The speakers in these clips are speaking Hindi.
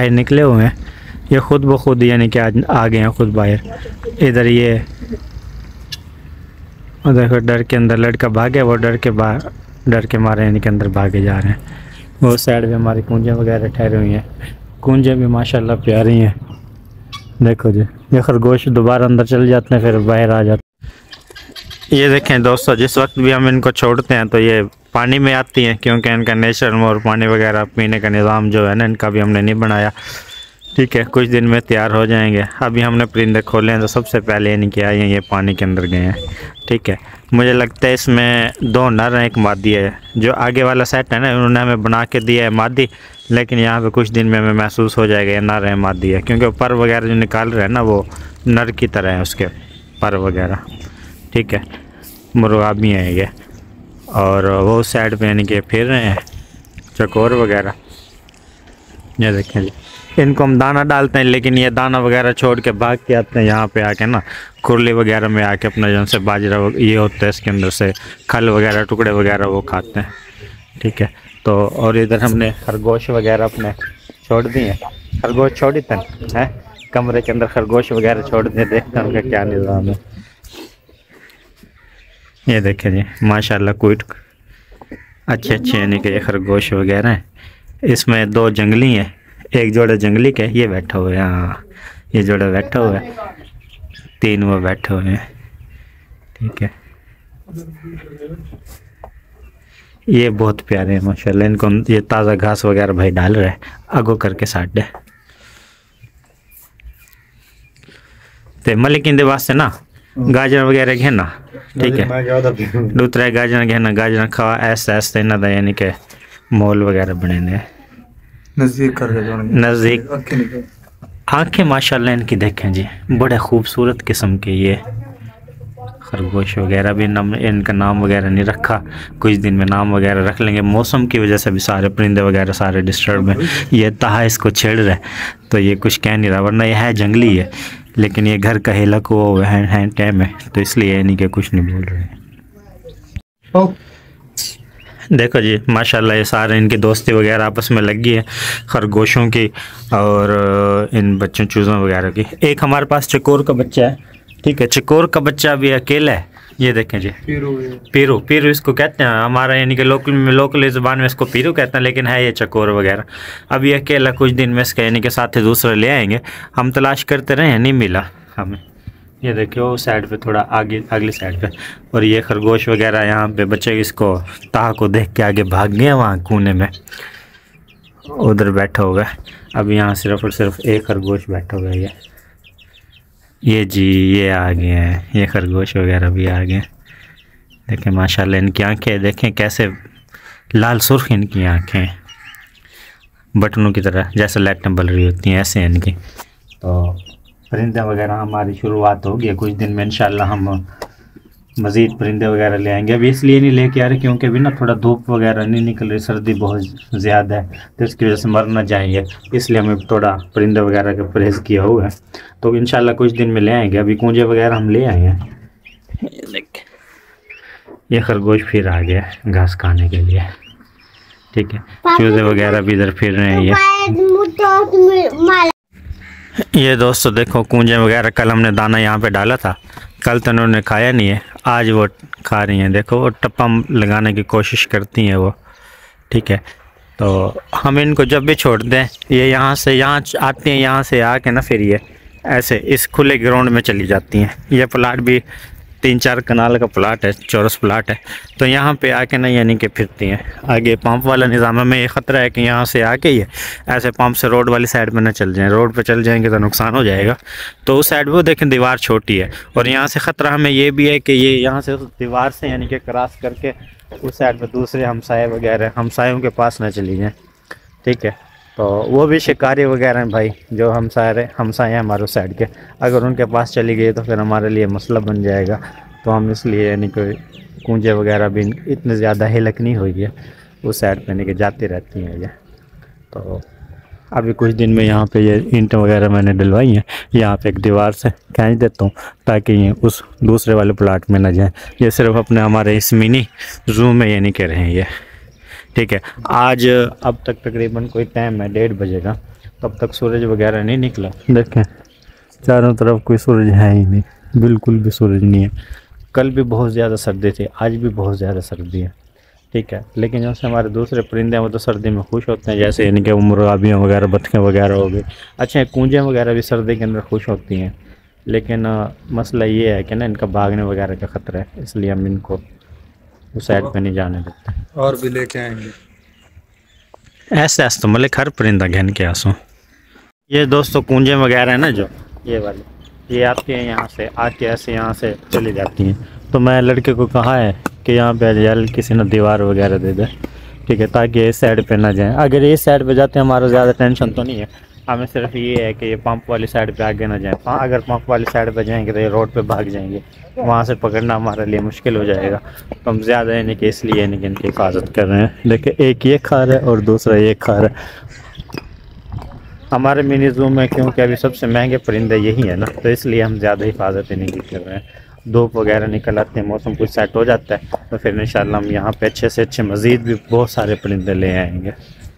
बाहर निकले हुए हैं, ये खुद ब खुद यानी कि आज आ गए हैं खुद बाहर। इधर ये देखो डर के अंदर लड़का भागे, वो डर के मारे यानी कि अंदर भागे जा रहे हैं। वो साइड में हमारी कूंजें वगैरह ठहरी हुई हैं, कूंजें भी माशाल्लाह प्यारी हैं। देखो जी, ये खरगोश दोबारा अंदर चल जाते हैं फिर बाहर आ जाते हैं। ये देखें दोस्तों, जिस वक्त भी हम इनको छोड़ते हैं तो ये पानी में आती हैं, क्योंकि इनका नेचर और पानी वगैरह पीने का निज़ाम जो है ना, इनका भी हमने नहीं बनाया। ठीक है, कुछ दिन में तैयार हो जाएंगे। अभी हमने परिंदे खोले हैं तो सबसे पहले इनके आए हैं, ये पानी के अंदर गए हैं। ठीक है, मुझे लगता है इसमें 2 नर हैं, 1 मादी है। जो आगे वाला सेट है ना, उन्होंने हमें बना के दिया है मादी, लेकिन यहाँ पे कुछ दिन में हमें महसूस हो जाएगा ये नर है मादी है, क्योंकि पर वगैरह जो निकाल रहे हैं ना वो नर की तरह है, उसके पर वगैरह। ठीक है, मुर्गा भी है ये, और वो साइड पे यानी कि फिर रहे हैं चकोर वगैरह। ये देखें जी, इनको हम दाना डालते हैं, लेकिन ये दाना वगैरह छोड़ के भाग के आते हैं यहाँ पे आके ना, खुरली वगैरह में आके अपना जन से बाजरा ये होता है इसके अंदर से खल वगैरह टुकड़े वगैरह वो खाते हैं। ठीक है, तो और इधर हमने खरगोश वगैरह अपने छोड़ दिए हैं। खरगोश छोड़ देते हैं कमरे के अंदर, खरगोश वगैरह छोड़ दिए, देखते हैं उनका क्या निज़ाम है। ये देखें जी, माशाल्लाह क्विट अच्छे यानी कि खरगोश वगैरह हैं। इसमें 2 जंगली हैं, एक जोड़ा जंगली का, ये बैठा हुआ है। हाँ, ये जोड़ा बैठा हुआ है, 3 वो बैठे हुए हैं। ठीक है, ये बहुत प्यारे हैं माशाल्लाह। इनको ये ताज़ा घास वगैरह भाई डाल रहे हैं आगो करके साढ़े ते मलिक इंदे वास्ते ना गाजर वगैरह घेना। ठीक है, दूसरा गाजर घेना, गाजर खावा ऐसा ऐसा इन्हों का यानी कि मोल वगैरह बने ने नज़दीक करके नज़दीक। आँखें माशाल्लाह इनकी देखें जी, बड़े खूबसूरत किस्म के ये खरगोश वगैरह भी। इनका नाम वगैरह नहीं रखा, कुछ दिन में नाम वगैरह रख लेंगे। मौसम की वजह से भी सारे परिंदे वगैरह सारे डिस्टर्ब हैं। ये तहा इसको छेड़ रहे तो ये कुछ कह नहीं रहा, वरना यह है जंगली है, लेकिन ये घर का हिलक वो है टाइम है, तो इसलिए यानी कि कुछ नहीं बोल रहे। देखो जी माशाल्लाह, ये सारे इनकी दोस्ती वगैरह आपस में लगी है खरगोशों की और इन बच्चों चूज़ों वगैरह की। एक हमारे पास चकोर का बच्चा है। ठीक है, चकोर का बच्चा भी अकेला है। ये देखें जी, पीरू इसको कहते हैं हमारा, यानी कि लोकल ज़बान में इसको पीरू कहते हैं, लेकिन है ये चकोर वगैरह। अब ये अकेला, कुछ दिन में इसका यानी कि साथ ही दूसरा ले आएंगे। हम तलाश करते रहे, नहीं मिला हमें। ये देखिए वो साइड पे थोड़ा आगे, अगली साइड पे, और ये खरगोश वगैरह यहाँ पे बच्चे इसको ताह को देख के आगे भाग गए वहाँ कोने में, उधर बैठा होगा। अब यहाँ सिर्फ और सिर्फ एक खरगोश बैठा हुआ है। ये जी, ये आ गए हैं, ये खरगोश वगैरह भी आ गए। देखें माशाल्लाह इनकी आंखें देखें कैसे लाल सुर्ख इनकी आंखें, बटनों की तरह, जैसे लाइटें बल रही होती हैं ऐसे इनकी। तो परिंदे वगैरह हमारी शुरुआत होगी, कुछ दिन में इंशाल्लाह हम मज़ीद परिंदे वगैरह ले आएंगे। अभी इसलिए नहीं लेके आ रहे क्योंकि अभी ना थोड़ा धूप वगैरह नहीं निकल रही, सर्दी बहुत ज़्यादा है, तो इसकी वजह से मर ना जाएंगे, इसलिए हमें थोड़ा परिंदे वगैरह का परहेज़ किया हुआ है। तो इंशाल्लाह कुछ दिन में ले आएंगे। अभी कूंजे वगैरह हम ले आए हैं। ये खरगोश फिर आ गया घास खाने के लिए। ठीक है, चूजे वगैरह भी इधर फिर रहे हैं। ये दोस्तों देखो कूंजे वगैरह, कल हमने दाना यहाँ पे डाला था, कल तो उन्होंने खाया नहीं है, आज वो खा रही हैं। देखो वो टप्पा लगाने की कोशिश करती हैं वो। ठीक है, तो हम इनको जब भी छोड़ दें ये यहाँ से यहाँ आती हैं, यहाँ से आके ना फिर ये ऐसे इस खुले ग्राउंड में चली जाती हैं। ये प्लाट भी 3-4 कनाल का प्लाट है, चौरस प्लाट है, तो यहाँ पे आके ना यानी कि फिरती हैं। आगे पंप वाला निज़ाम में ये ख़तरा है कि यहाँ से आके ये ऐसे पंप से रोड वाली साइड में ना चल जाएं, रोड पे चल जाएंगे तो नुकसान हो जाएगा। तो उस साइड वो देखें दीवार छोटी है, और यहाँ से ख़तरा हमें ये भी है कि ये यहाँ से उस दीवार से यानी कि क्रॉस करके उस साइड पर दूसरे हमसाए वगैरह हमसायों के पास ना चली जाएँ। ठीक है, तो वो भी शिकारी वगैरह हैं भाई, जो हमसाए हैं हमारे साइड के, अगर उनके पास चली गई तो फिर हमारे लिए मसला बन जाएगा। तो हम इसलिए यानी कि कूंजे वगैरह भी इतने ज़्यादा हिलक नहीं हुई है, उस साइड पे यानी कि जाती रहती हैं ये। तो अभी कुछ दिन में यहाँ पे ये ईंट वगैरह मैंने डलवाई हैं, यहाँ पे एक दीवार से खींच देता हूँ ताकि ये उस दूसरे वाले प्लाट में ना जाए। ये सिर्फ अपने हमारे इस मिनी ज़ू में यानी कि रहें ये। ठीक है, आज अब तक तकरीबन कोई टाइम है 1:30 बजे का, तब तक सूरज वगैरह नहीं निकला। देखें चारों तरफ कोई सूरज है ही नहीं, बिल्कुल भी सूरज नहीं है। कल भी बहुत ज़्यादा सर्दी थी, आज भी बहुत ज़्यादा सर्दी है, ठीक है। लेकिन जैसे हमारे दूसरे परिंदे हैं वो तो सर्दी में खुश होते हैं, जैसे यानी कि मुर्गाबियाँ वगैरह, बतखें वगैरह हो गई। अच्छा, कूंजें वगैरह भी सर्दी के अंदर खुश होती हैं, लेकिन मसला ये है कि ना इनका भागने वगैरह का ख़तरा है, इसलिए हम इनको उस साइड पे नहीं जाने देते। और भी लेके आएंगे ऐसे ऐसे तो मलिक हर परिंदा घन के आंसू। ये दोस्तों कूंजें वगैरह है ना, जो ये वाली, ये आपके यहाँ से आके ऐसे यहाँ से चली जाती हैं। तो मैं लड़के को कहा है कि यहाँ पे जल किसी ने दीवार वगैरह दे दे, ठीक है, ताकि इस साइड पे ना जाएं। अगर इस साइड पे जाते हैं हमारा ज़्यादा टेंशन तो नहीं है, हमें सिर्फ ये है कि ये पंप वाली साइड पे आगे ना जाएं। अगर पंप वाली साइड पे जाएंगे तो ये रोड पे भाग जाएंगे, वहाँ से पकड़ना हमारे लिए मुश्किल हो जाएगा। तो हम ज़्यादा यानी कि इसलिए यानी कि इनकी हिफाजत कर रहे हैं। देखिए एक ये खा रहा है और दूसरा ये खा रहा है। हमारे मिनी ज़ू में क्योंकि अभी सबसे महंगे परिंदे यही है ना, तो इसलिए हम ज़्यादा हिफाजत इन्हीं की कर रहे हैं। धूप वगैरह निकल आते हैं, मौसम कुछ सेट हो जाता है, तो फिर इंशाल्लाह हम यहाँ पे अच्छे से अच्छे मज़ीद भी बहुत सारे परिंदे ले आएंगे।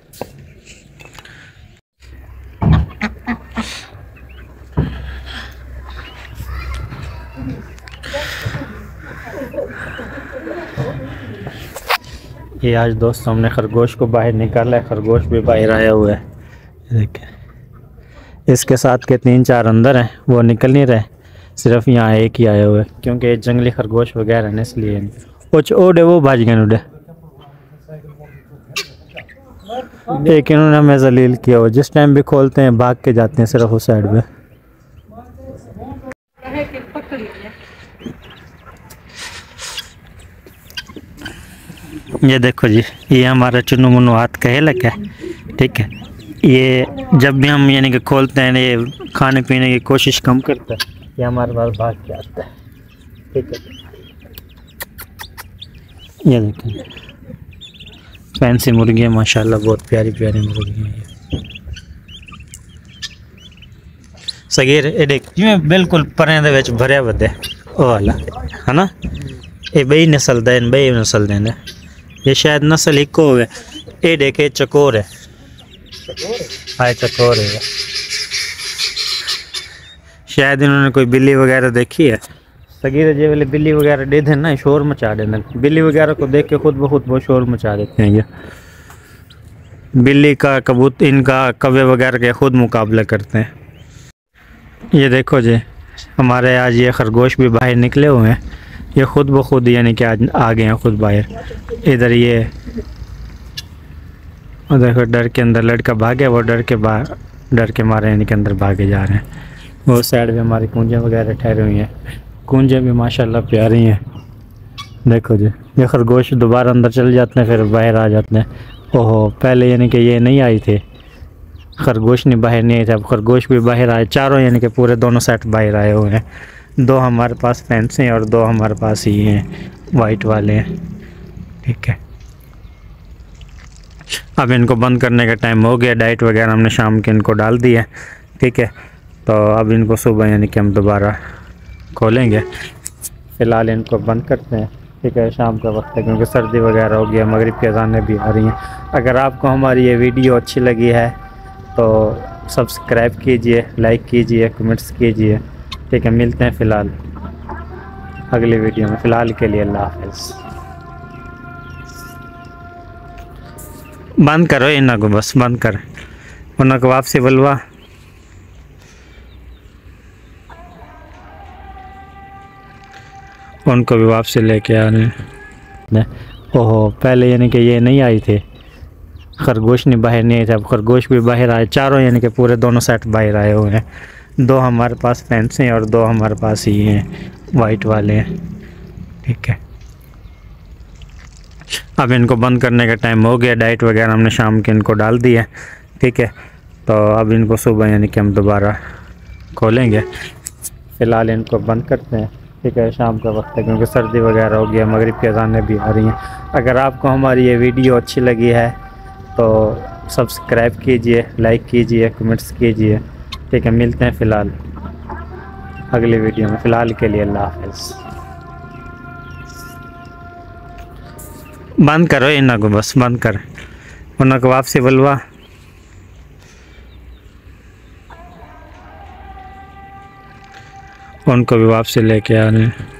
ये आज दोस्तों हमने खरगोश को बाहर निकाला है, खरगोश भी बाहर आया हुआ है। देखिए इसके साथ के 3-4 अंदर हैं, वो निकल नहीं रहे, सिर्फ यहाँ एक ही आया हुआ है, क्योंकि ये जंगली खरगोश वगैरह है इसलिए। ओडे वो भाज गए उड़े, एक इन्होंने हमें जलील किया हुआ, जिस टाइम भी खोलते हैं भाग के जाते हैं सिर्फ उस साइड पे। ये देखो जी, ये हमारा चुन्नू मुन्नू हाथ का हेलक है, ठीक है। ये जब भी हम यानी कि खोलते हैं, ये खाने पीने की कोशिश कम करता है, ये हमारे पास भाग के आता है, ठीक है। ये देखें फैंसी मुर्गी है माशाल्लाह, बहुत प्यारी प्यारी मुर्गी है। सगीर ये देख जिवें बिल्कुल परें दे विच भरिया वधे ओ वाला है ना, ये बई नस्ल दा बई नस्ल देंगे, ये शायद नस्ल एक हो गए। ये देखे चकोर है, हाय चकोर है, शायद इन्होंने कोई बिल्ली वगैरह देखी है। सगीर जे वाले बिल्ली वगैरह दे दें ना, शोर मचा देना, बिल्ली वगैरह को देख के खुद ब खुद वो शोर मचा देते हैं। ये बिल्ली का कबूतर इनका कौवे वगैरह के खुद मुकाबला करते हैं। ये देखो जी हमारे आज ये खरगोश भी बाहर निकले हुए हैं, ये खुद ब खुद यानी कि आज आ गए हैं खुद बाहर। इधर ये देखो डर के अंदर लड़का भागे, वो डर के मारे यानी कि अंदर भागे जा रहे हैं। वो साइड में हमारी कूंजें वगैरह ठहरी हुई हैं, कूंजें भी माशाल्लाह प्यारी हैं। देखो जी ये खरगोश दोबारा अंदर चल जाते हैं, फिर बाहर आ जाते हैं। ओहो पहले यानी कि ये नहीं आई थे, खरगोश नहीं बाहर नहीं आए थे, अब खरगोश भी बाहर आए, चारों यानी कि पूरे दोनों सेट बाहर आए हुए हैं। 2 हमारे पास फैंसी हैं और 2 हमारे पास ही हैं वाइट वाले हैं, ठीक है। अब इनको बंद करने का टाइम हो गया, डाइट वगैरह हमने शाम के इनको डाल दी है, ठीक है। तो अब इनको सुबह यानी कि हम दोबारा खोलेंगे, फ़िलहाल इनको बंद करते हैं, ठीक है। शाम का वक्त है क्योंकि सर्दी वगैरह हो गया, मगरिब की अज़ानें भी आ रही हैं। अगर आपको हमारी ये वीडियो अच्छी लगी है तो सब्सक्राइब कीजिए, लाइक कीजिए, कमेंट्स कीजिए, ठीक है। मिलते हैं फ़िलहाल अगली वीडियो में, फ़िलहाल के लिए अल्लाह हाफ़िज़। बंद करो इन्ना को, बस बंद कर, उन्ना को वापसी बुलवा। उनको भी वापसी लेके आ रहे हैं। ओहो पहले यानी कि ये नहीं आई थे, खरगोश नहीं बाहर नहीं आए थे, अब खरगोश भी बाहर आए, चारों यानी कि पूरे दोनों सेट बाहर आए हुए हैं। 2 हमारे पास फैंसी हैं और 2 हमारे पास ही हैं वाइट वाले हैं, ठीक है। अब इनको बंद करने का टाइम हो गया, डाइट वगैरह हमने शाम के इनको डाल दी है, ठीक है। तो अब इनको सुबह यानी कि हम दोबारा खोलेंगे, फ़िलहाल इनको बंद करते हैं, ठीक है। शाम का वक्त है क्योंकि सर्दी वगैरह हो गया, मगरिब की अज़ानें भी आ रही हैं। अगर आपको हमारी ये वीडियो अच्छी लगी है तो सब्सक्राइब कीजिए, लाइक कीजिए, कमेंट्स कीजिए, ठीक है। मिलते हैं फ़िलहाल अगली वीडियो में, फ़िलहाल के लिए अल्लाह हाफ़िज़। बंद करो इन्ना को, बस बंद कर, उन्ना को वापसी बुलवा। उनको भी वापसी लेके आ रहे हैं।